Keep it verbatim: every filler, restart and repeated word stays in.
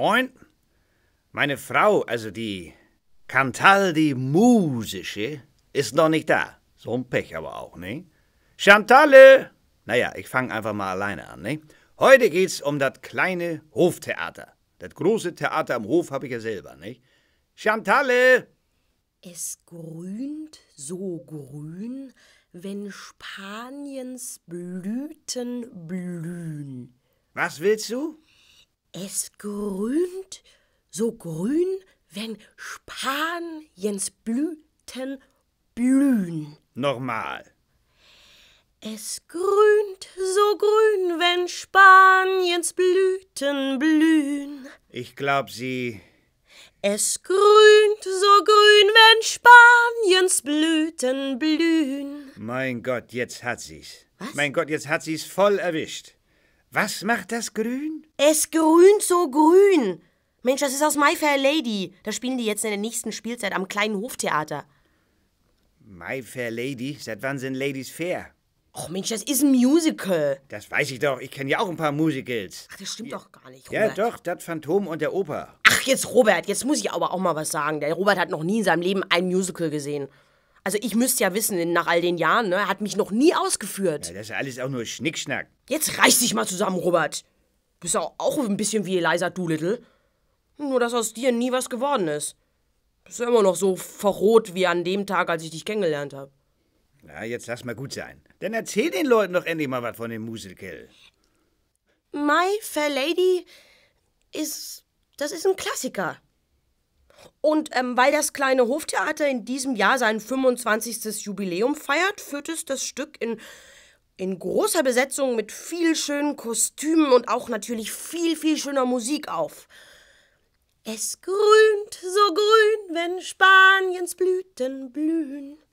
Freund, meine Frau, also die Chantal, die Musische, ist noch nicht da. So ein Pech aber auch, ne? Chantalle! Naja, ich fange einfach mal alleine an, ne? Heute geht's um das kleine Hoftheater. Das große Theater am Hof habe ich ja selber, ne? Chantalle! Es grünt so grün, wenn Spaniens Blüten blühen. Was willst du? Es grünt so grün, wenn Spaniens Blüten blühen. Nochmal. Es grünt so grün, wenn Spaniens Blüten blühen. Ich glaub, Sie... Es grünt so grün, wenn Spaniens Blüten blühen. Mein Gott, jetzt hat sie's. Was? Mein Gott, jetzt hat sie's voll erwischt. Was macht das Grün? Es grünt so grün. Mensch, das ist aus My Fair Lady. Das spielen die jetzt in der nächsten Spielzeit am kleinen Hoftheater. My Fair Lady? Seit wann sind Ladies fair? Och Mensch, das ist ein Musical. Das weiß ich doch. Ich kenne ja auch ein paar Musicals. Ach, das stimmt doch gar nicht, Ja, Robert. doch, das Phantom und der Oper. Ach, jetzt Robert, jetzt muss ich aber auch mal was sagen. Der Robert hat noch nie in seinem Leben ein Musical gesehen. Also ich müsste ja wissen, nach all den Jahren, ne, er hat mich noch nie ausgeführt. Ja, das ist alles auch nur Schnickschnack. Jetzt reiß dich mal zusammen, Robert. Bist auch, auch ein bisschen wie Eliza Doolittle. Nur, dass aus dir nie was geworden ist. Bist ja immer noch so verrot wie an dem Tag, als ich dich kennengelernt habe. Na, jetzt lass mal gut sein. Dann erzähl den Leuten doch endlich mal was von dem Musical. My Fair Lady ist, das ist ein Klassiker. Und ähm, weil das kleine Hoftheater in diesem Jahr sein fünfundzwanzigstes Jubiläum feiert, führt es das Stück in, in großer Besetzung mit viel schönen Kostümen und auch natürlich viel, viel schöner Musik auf. Es grünt so grün, wenn Spaniens Blüten blühen.